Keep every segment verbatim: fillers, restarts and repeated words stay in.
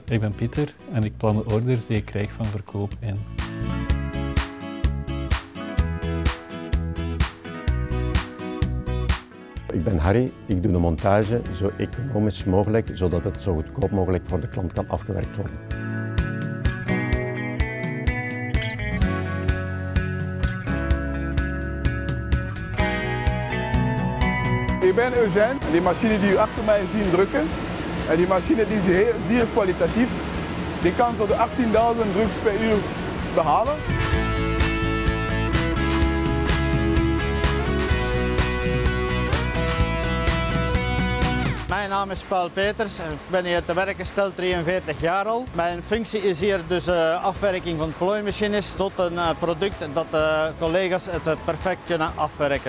Ik ben Pieter en ik plan de orders die ik krijg van verkoop in. Ik ben Harry, ik doe de montage zo economisch mogelijk, zodat het zo goedkoop mogelijk voor de klant kan afgewerkt worden. Ik ben Eugène, die machine die u achter mij ziet drukken, en die machine die is heel, zeer kwalitatief. Die kan tot de achttienduizend druks per uur behalen. Mijn naam is Paul Peters, ik ben hier te werk gesteld, drieënveertig jaar al. Mijn functie is hier dus uh, afwerking van plooimachines tot een uh, product dat de uh, collega's het uh, perfect kunnen afwerken.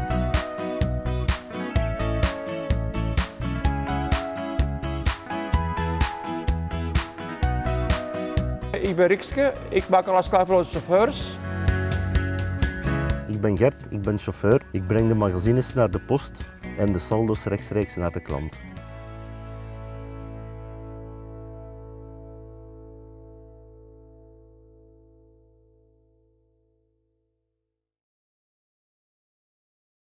Ik ben Rikske, ik maak alles klaar voor onze chauffeurs. Ik ben Gert, ik ben chauffeur. Ik breng de magazines naar de post en de saldo's rechtstreeks naar de klant.